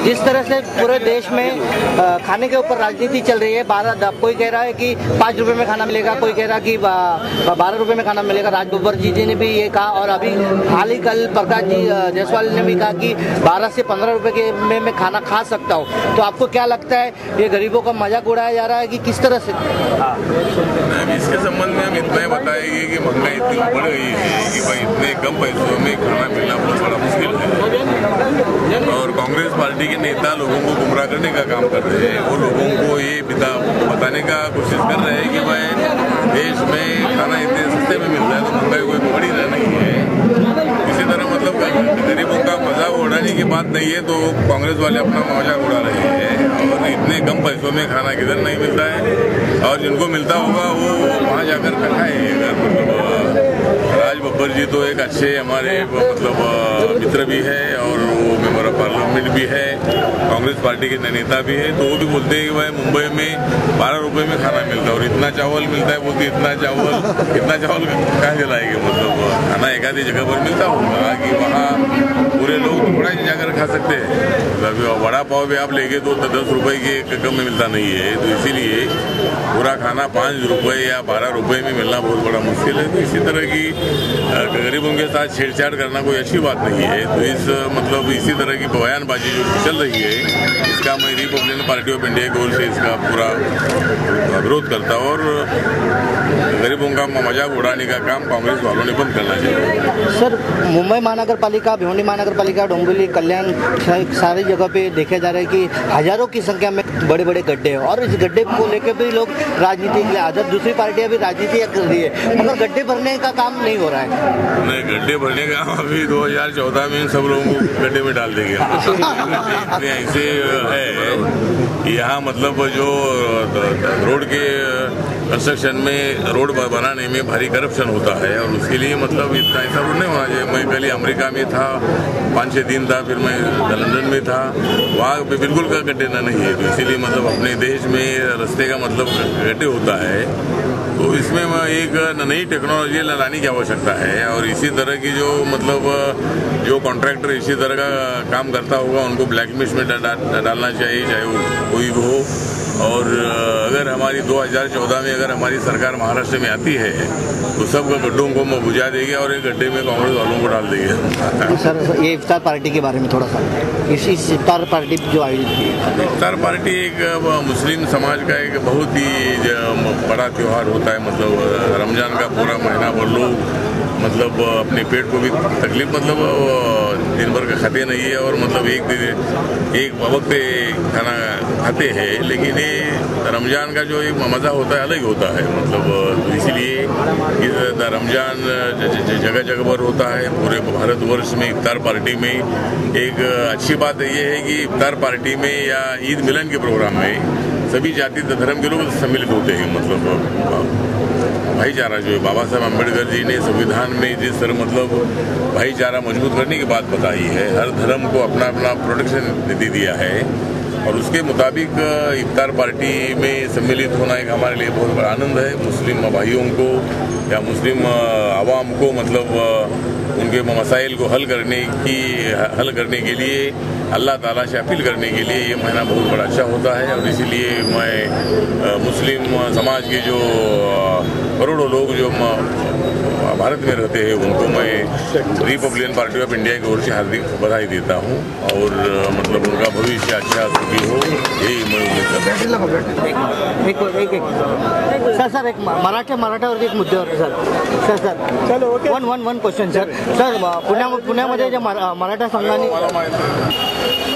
जिस तरह से पूरे देश में खाने के ऊपर राजनीति चल रही है, कोई कह रहा है कि 5 रुपए में खाना मिलेगा, कोई कह रहा है कि 12 रुपए में खाना मिलेगा। राज बब्बर जी ने भी ये कहा और अभी हाल ही कल प्रकाश जी जायसवाल ने भी कहा कि 12 से 15 रुपए के में मैं खाना खा सकता हूँ। तो आपको क्या लगता है, ये गरीबों का मजाक उड़ाया जा रहा है कि किस तरह से? इसके संबंध में हम इतना ही बताएंगे कि महंगाई इतनी बढ़ गई है कि भाई इतने कम पैसों में खाना मिलना बहुत बड़ा मुश्किल है। और कांग्रेस पार्टी के नेता लोगों को गुमराह करने का काम कर रहे हैं। वो लोगों को ये बताने का कोशिश कर रहे हैं कि भाई देश में खाना इतने सस्ते में मिलता है तो महंगाई कोई बड़ी नहीं है। इसी तरह मतलब गरीबों का मजाक उड़ाने की बात नहीं है, तो कांग्रेस वाले अपना मजाक उड़ा रहे हैं। और इतने कम पैसों में खाना किधर नहीं मिलता है, और जिनको मिलता होगा वो वहाँ जाकर खाएंगे। मतलब राज बब्बर जी तो एक अच्छे हमारे मतलब मित्र भी है और वो मेंबर ऑफ पार्लियामेंट भी है, कांग्रेस पार्टी के नेता भी है। तो वो भी बोलते हैं कि भाई मुंबई में 12 रुपए में खाना मिलता है और इतना चावल मिलता है। बोलते इतना चावल कहाँ से लाएंगे? मतलब खाना एक आधी जगह पर मिलता होगा कि वहाँ पूरे लोग थोड़ा ही जाकर खा सकते हैं। अभी वड़ा पाव भी आप लेंगे तो 10 रुपए के कम में मिलता नहीं है। तो इसीलिए पूरा खाना 5 रुपए या 12 रुपए में मिलना बहुत बड़ा मुश्किल है। तो इसी तरह की गरीबों के साथ छेड़छाड़ करना कोई अच्छी बात नहीं है। तो इसी तरह की बयानबाजी जो चल रही है, इसका मैं रिपब्लिकन पार्टी ऑफ इंडिया की ओर से इसका पूरा विरोध करता हूँ और गरीबों का मजाक उड़ाने का काम कांग्रेस वालों ने बंद करना चाहिए। सर, मुंबई महानगर पालिका, भिवंडी महानगर पालिका, डोंबिवली, कल्याण, सारी जगह पे देखे जा रहे हैं कि हजारों की संख्या में बड़े बड़े गड्ढे हैं और इस गड्ढे को लेकर भी लोग राजनीति के लिए आदत, दूसरी पार्टियां भी राजनीति कर रही है, मगर गड्ढे भरने का काम नहीं हो रहा है। नहीं, गड्ढे भरने का काम अभी 2014 में सब लोगों को गड्ढे में डाल देंगे। ऐसे है यहाँ मतलब जो रोड के कंस्ट्रक्शन में रोड बनाने में भारी करप्शन होता है और उसके लिए मतलब इतना ऐसा रोड नहीं होना चाहिए। मैं कल अमेरिका में था, 5-6 दिन था, फिर मैं लंदन में था, वहाँ पे बिल्कुल का गड्ढे नहीं है। तो इसीलिए मतलब अपने देश में रास्ते का मतलब गड्ढे होता है। तो इसमें एक नई टेक्नोलॉजी लाने की आवश्यकता है और इसी तरह की जो मतलब जो कॉन्ट्रैक्टर इसी तरह का काम करता होगा उनको ब्लैकलिस्ट में डालना चाहिए, चाहे वो कोई भी हो। और अगर हमारी 2014 में अगर हमारी सरकार महाराष्ट्र में आती है तो सब गड्ढों को बुझा देगी और एक गड्ढे में कांग्रेस वालों को डाल देगी। सर, ये इफ्तार पार्टी के बारे में थोड़ा सा, इस इफ्तार पार्टी जो आयोजित की है, इफ्तार पार्टी एक मुस्लिम समाज का एक बहुत ही बड़ा त्यौहार होता है। मतलब रमजान का पूरा महीना भर लोग मतलब अपने पेट को भी तकलीफ मतलब दिन भर का खाते नहीं है और मतलब एक वक्त खाना खाते हैं, लेकिन ये रमजान का जो एक मज़ा होता है अलग होता है। मतलब इसलिए रमजान जगह जगह पर होता है। पूरे भारतवर्ष में इफ्तार पार्टी में एक अच्छी बात ये है कि इफ्तार पार्टी में या ईद मिलन के प्रोग्राम में सभी जाति धर्म के लोग सम्मिलित होते हैं। मतलब भाईचारा जो है, बाबा साहब अम्बेडकर जी ने संविधान में जिस तरह मतलब भाईचारा मजबूत करने की बात बताई है, हर धर्म को अपना अपना प्रोटेक्शन दे दिया है और उसके मुताबिक इफ्तार पार्टी में सम्मिलित होना एक हमारे लिए बहुत बड़ा आनंद है। मुस्लिम भाइयों को या मुस्लिम आवाम को मतलब उनके मसाइल को हल करने के लिए अल्लाह ताला से अपील करने के लिए ये महीना बहुत बड़ा अच्छा होता है। और इसीलिए मैं मुस्लिम समाज के जो करोड़ों लोग जो भारत में रहते हैं उनको मैं रिपब्लिकन पार्टी ऑफ इंडिया की ओर से हार्दिक बधाई देता हूँ और मतलब उनका भविष्य अच्छा सुखी हो, यही मैं उम्मीद करता हूँ। सर, एक मराठा और एक मुद्द्यावर सर चलो वन क्वेश्चन सर पुण्यामध्ये जे मराठा संघाने